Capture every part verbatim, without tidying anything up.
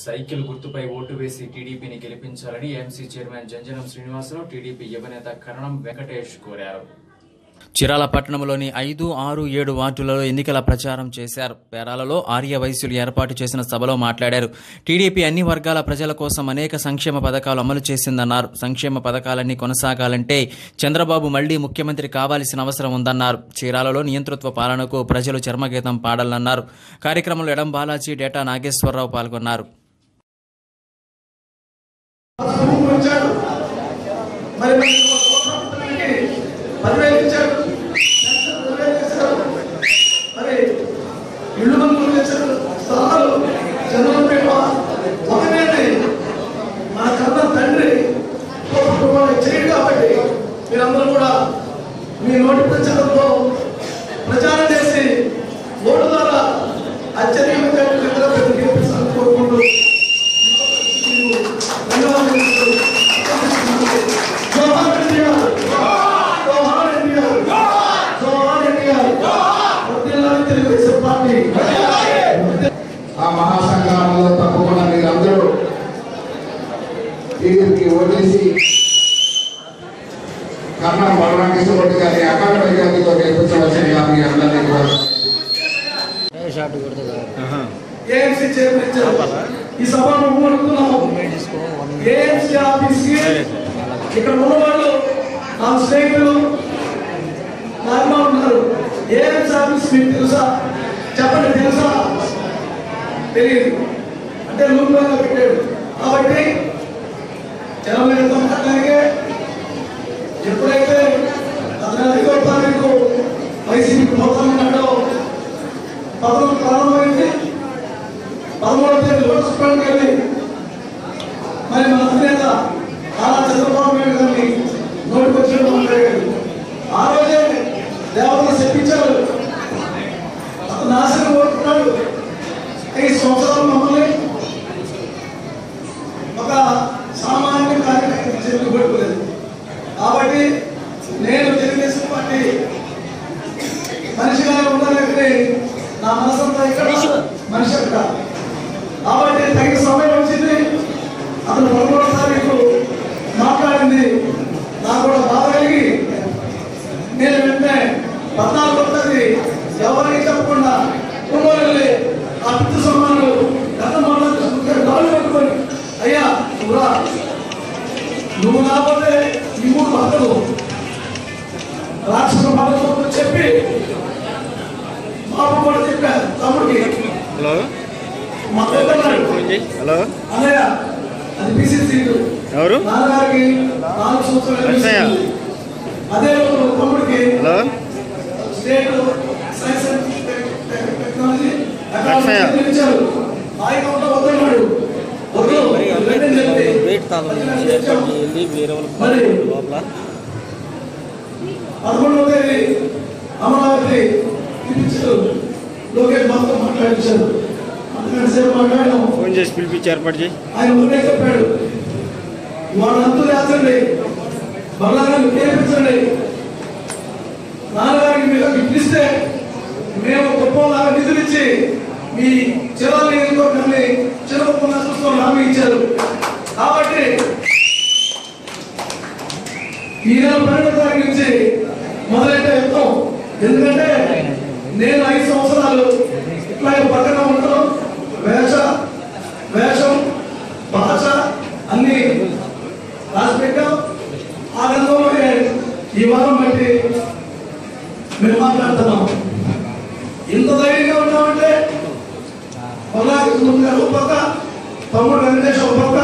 Cycle గుర్తుపై vote వేసి టీడీపీని గెలిపించాలని AMC chairman Janjanam Srinivasarao TDP యువనేత కరణం వెంకటేష్ కోరారు. చీరాల పట్టణంలోని ఐదు ఆరు ఏడు వార్డులలో ఎన్నికల ప్రచారం చేశారు. పేరాలలో ఆర్య వైశ్యులు ఏర్పాటు చేసిన సభలో మాట్లాడారు. టీడీపీ అన్ని వర్గాల ప్రజల కోసం అనేక సంక్షేమ పథకాలు అమలు చేసిందన్నారు. సంక్షేమ పథకాలన్నీ కొనసాగాలంటే చంద్రబాబు మళ్లీ ముఖ్యమంత్రి కావాల్సిన అవసరం ఉందన్నారు. చీరాలలో నియంతృత్వ పాలనకు ప్రజలు చర్మగీతం పాడాలన్నారు. కార్యక్రమంలో ఎడం బాలాజీ, డేటా నాగేశ్వరరావు పాల్గొన్నారు. మరి ఇళ్ళు మందులు తెచ్చారు, స్థలాలు జనం ఒకనే మన కన్న తండ్రి చేయడు. కాబట్టి మీరందరూ కూడా మీ నోటి ప్రచారంలో ప్రచారం చేసి ఓటు ద్వారా అత్యధికంగా గెలిపించాలని కోరుకుంటూ ఆ మహాసంగ్రామంలో తప్పకుండా మీరందరూ టీడీపీకి ఓటేసి కర్ణం బలరామకృష్ణమూర్తి గారి అకాల మెజార్టీతో గెలిపించవలసిందిగా మీ అందరినీ కోరుతున్నాను. ఏఎంసీ చైర్మన్ ఈ సభను కోరుతున్నాము. ఏఎంసీ ఆఫీస్కి ఇక్కడ ఉన్నవాళ్ళు నా స్నేహితులు నార్మల్ ఉన్నారు. ఏఎంసీ ఆఫీస్ మీకు తెలుసా? చెప్పండి, తెలుసా? తెలియదు అంటే రూమ్లో పెట్టాడు. కాబట్టి జనవరితో మాట్లాడితే ఎప్పుడైతే పద్నాలుగో తారీఖు వైసీపీ పోతామన్నాడో పదమూడు ప్రారంభమైంది. పదమూడవ తేదీ లోక్సభకి వెళ్ళి మరి మన అధినేత నారా చంద్రబాబు నాయుడు గారిని నోటికి వచ్చినట్టు మాట్లాడాడు. ఆ రోజే దేవతలు చెప్పించారు, అతను నాశనం కోరుకున్నాడు. ఐదు సంవత్సరాలు మమ్మల్ని ఒక సామాన్య కార్యక్రమం చేతులు పట్టుకోలేదు. కాబట్టి నేను తెలుగుదేశం పార్టీ మనిషిగా ఉండాలంటే నా మనసంతా ఇక్కడ, మనిషి అక్కడ. కాబట్టి తగిన సమయం వచ్చింది. అతను పదమూడవ తారీఖు మాట్లాడింది నాకు కూడా బాధ కలిగి నేను వెంటనే పద్నాలుగో తేదీ ఎవరికి చెప్పకుండా కుమ్మల్ని ఆ పితృ సమ్మానాలు గత గాలు పట్టుకొని అయ్యా నువ్వురా, నువ్వు రాకపోతే ఈ మూడు భక్తులు రాక్షస భక్తులు చెప్పి బాబు కూడా చెప్పారు తమ్ముడికి. హలో అన్నయ్య అది బీసీసీ ఎవరు నాన్నగారికి నాలుగు సంవత్సరాలు. అదే తమ్ముడికి స్టేట్ సైన్స్ అండ్ టెక్నాలజీ ఇచ్చారు. ఆయన ఉంటే వద్దన్నాడు. పదకొండవ తేదీ అమరావతి ఇప్పించారు. లోకేష్ బాబుతో మాట్లాడించారు. సేపు మాట్లాడడం ఫోన్ చేసి పిలిపించి ఏర్పాటు చేయి. ఆయన ఒకటే చెప్పాడు, వాళ్ళంతా చేస్తండి, బలాన్ని నేర్పించండి. నాన్నగారికి మీరు ఇప్పిస్తే మేము గొప్పలాగా నిధులు ఇచ్చి మీ చిరాలు నియోజకవర్గాన్ని చిరగొప్ప చూసుకొని హామీ ఇచ్చారు. కాబట్టి ఈ నెల పన్నెండో తారీఖు నుంచి మొదలైతే యుద్ధం. ఎందుకంటే నేను ఐదు సంవత్సరాలు ఇట్లా పక్కన ఉంటాను. వేష వేషం భాష అన్ని రాసి పెట్టాం. ఆ రంగంలోనే ఈ వారం బట్టి మేము మాట్లాడుతున్నాం. ఇంత ధైర్యంగా ఉన్నామంటే బలరామకృష్ణమూర్తి గారు ఒక పక్క, తమ్ముడు వెంకటేష్ ఒక పక్క,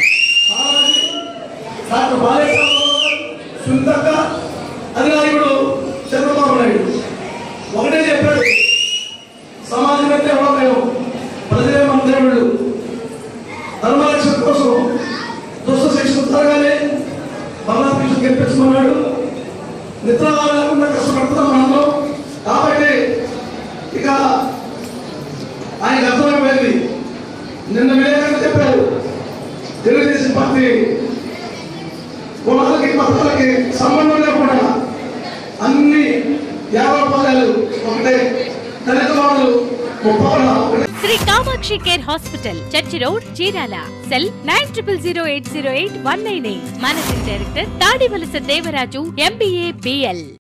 డాక్టర్ బాలేశ్వర సుందక్క, అధినాయకుడు చంద్రబాబు నాయుడు ఒకటే చెప్పాడు, సమాజం అయితే ఎవరో ప్రజలే మన దేవుళ్ళు. ధర్మరక్షణ కోసం దుష్ట శిక్షణ జరగాలి, బలరామకృష్ణ గెలిపించమన్నాడు. నిద్ర లేకుండా కష్టపడుతున్నాం మనలో. కాబట్టి ఇక ఆయనకు అర్థమైపోయింది. నిన్న విలేకరులు చెప్పారు, తెలుగుదేశం పార్టీ కులాలకి మతాలకి సంబంధం లేకుండా అన్ని యాభై రూపాయలు ఒకటే, దళిత వాళ్ళు ముప్పై. Sri Kamakshi care hospital, church road, Chirala. Cell nine triple zero eight zero eight one nine eight. Managing director Tadivalasa Devaraju, MBA, BL.